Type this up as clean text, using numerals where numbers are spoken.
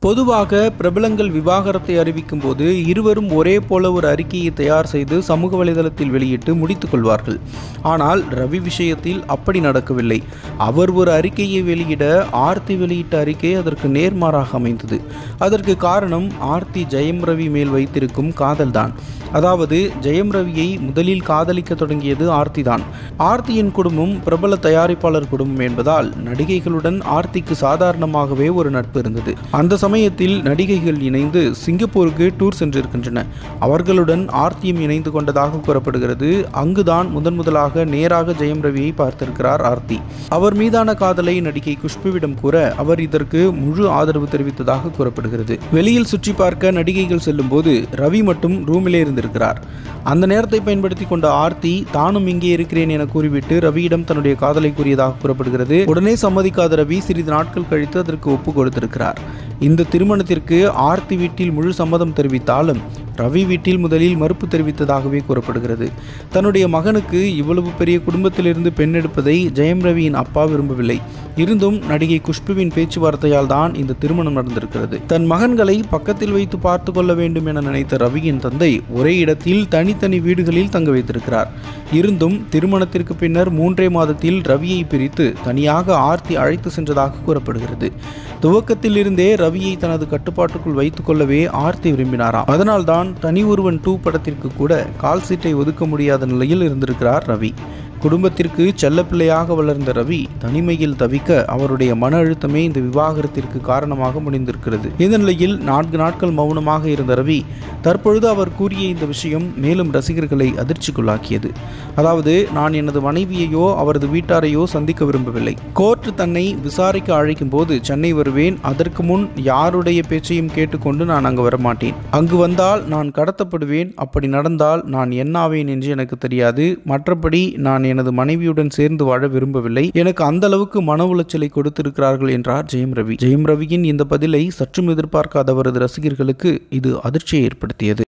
பொதுவாக பிரபலங்கள் விவாகரத்தை அறிவிக்கும் போது இருவரும் ஒரே போல ஒரு அறிக்கையை தயார் செய்து சமூக வலைதளத்தில் வெளியிட்டு முடித்துக் கொள்வார்கள். ஆனால் ரவி விஷயத்தில் அப்படி நடக்கவில்லை. அவர் ஒரு அறிக்கையை வெளியிட ஆர்த்தி வெளியிட்ட அறிக்கை அதற்கு நேர்மாறாக அமைந்தது. அதற்கு காரணம் ஆர்த்தி ஜெயம் ரவி மேல் வைத்திருக்கும் காதல்தான். அதாவது ஜெயம் ரவியை முதலில் காதலிக்க தொடங்கியது ஆர்த்தி தான். ஆர்த்தியின் குடும்பம் பிரபல தயாரிப்பாளர் குடும்பம் என்பதால் நடிகைகளுடன் ஆர்த்திக்கு சாதாரணமாகவே ஒரு நட்பு இருந்தது. அந்த சமயத்தில் நடிகைகள் இணைந்து சிங்கப்பூருக்கு டூர் சென்றிருக்கின்றன. அவர்களுடன் ஆர்த்தியும் இணைந்து கொண்டதாக கூறப்படுகிறது. அங்குதான் முதலாக நேராக ஜெயம் ரவியை பார்த்திருக்கிறார் ஆர்த்தி. அவர் மீதான காதலை நடிகை குஷ்புவிடம் கூற அவர் இதற்கு முழு ஆதரவு தெரிவித்ததாக கூறப்படுகிறது. வெளியில் சுற்றி பார்க்க நடிகைகள் செல்லும் போது ரவி மட்டும் ரூமிலே இருந்திருக்கிறார். அந்த நேரத்தை பயன்படுத்தி கொண்ட ஆர்த்தி தானும் இங்கே இருக்கிறேன் என கூறிவிட்டு ரவியிடம் தன்னுடைய காதலை கூறியதாக கூறப்படுகிறது. உடனே சம்மதிக்காத ரவி சிறிது நாட்கள் கழித்து அதற்கு ஒப்பு கொடுத்திருக்கிறார். இந்த திருமணத்திற்கு ஆர்த்தி வீட்டில் முழு சம்மதம் தெரிவித்தாலும் ரவி வீட்டில் முதலில் மறுப்பு தெரிவித்ததாகவே கூறப்படுகிறது. தன்னுடைய மகனுக்கு இவ்வளவு பெரிய குடும்பத்திலிருந்து பெண் எடுப்பதை ஜெயம் ரவியின் அப்பா விரும்பவில்லை. இருந்தும் நடிகை குஷ்புவின் பேச்சுவார்த்தையால் தான் இந்த திருமணம் நடந்திருக்கிறது. தன் மகன்களை பக்கத்தில் வைத்து பார்த்து கொள்ள வேண்டும் என நினைத்த ரவியின் தந்தை ஒரே இடத்தில் தனித்தனி வீடுகளில் தங்க வைத்திருக்கிறார். இருந்தும் திருமணத்திற்கு பின்னர் 3 மாதத்தில் ரவியை பிரித்து தனியாக ஆர்த்தி அழைத்து சென்றதாக கூறப்படுகிறது. துவக்கத்தில் இருந்தே ரவியை தனது கட்டுப்பாட்டுக்குள் வைத்துக் கொள்ளவே ஆர்த்தி விரும்பினாராம். அதனால்தான் தனி ஒருவன் 2 படத்திற்கு கூட கால் சீட்டை ஒதுக்க முடியாத நிலையில் இருந்திருக்கிறார் ரவி. குடும்பத்திற்கு செல்லப்பிள்ளையாக வளர்ந்த ரவி தனிமையில் தவிக்க அவருடைய மன அழுத்தமே இந்த விவாகரத்திற்கு காரணமாக முடிந்திருக்கிறது. இந்த நிலையில் 4 நாட்கள் மௌனமாக இருந்த ரவி தற்பொழுது அவர் கூறிய இந்த விஷயம் மேலும் ரசிகர்களை அதிர்ச்சிக்குள்ளாக்கியது. அதாவது, நான் எனது மனைவியையோ அவரது வீட்டாரையோ சந்திக்க விரும்பவில்லை. கோர்ட் தன்னை விசாரிக்க அழைக்கும் போது சென்னை வருவேன். அதற்கு முன் யாருடைய பேச்சையும் கேட்டுக்கொண்டு நான் அங்கு வரமாட்டேன். அங்கு வந்தால் நான் கடத்தப்படுவேன். அப்படி நடந்தால் நான் என்னாவேன் என்று எனக்கு தெரியாது. மற்றபடி நான் எனது மனைவியுடன் சேர்ந்து வாழ விரும்பவில்லை. எனக்கு அந்த அளவுக்கு மன உளைச்சலை கொடுத்திருக்கிறார்கள் என்றார் ஜெயம் ரவி. ஜெயம் ரவியின் இந்த பதிலை சற்றும் எதிர்பார்க்காத அவரது ரசிகர்களுக்கு இது அதிர்ச்சியை ஏற்படுத்தியது.